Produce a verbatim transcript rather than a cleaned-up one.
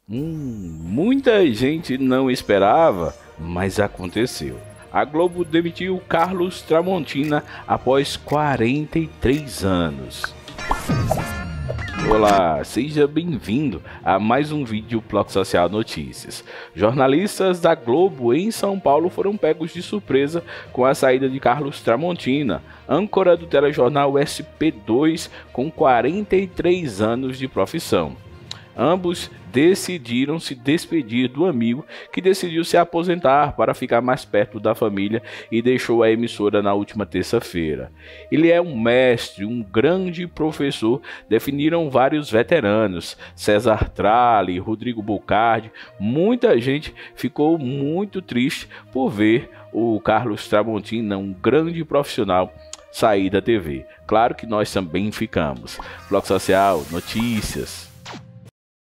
Hum, muita gente não esperava, mas aconteceu. A Globo demitiu Carlos Tramontina após quarenta e três anos. Olá, seja bem-vindo a mais um vídeo Bloco Social Notícias. Jornalistas da Globo em São Paulo foram pegos de surpresa com a saída de Carlos Tramontina, âncora do telejornal S P dois com quarenta e três anos de profissão. Ambos decidiram se despedir do amigo que decidiu se aposentar para ficar mais perto da família e deixou a emissora na última terça-feira. Ele é um mestre, um grande professor, definiram vários veteranos, César Tralli, Rodrigo Bocardi. Muita gente ficou muito triste por ver o Carlos Tramontina, um grande profissional, sair da T V. Claro que nós também ficamos. Bloco Social, notícias.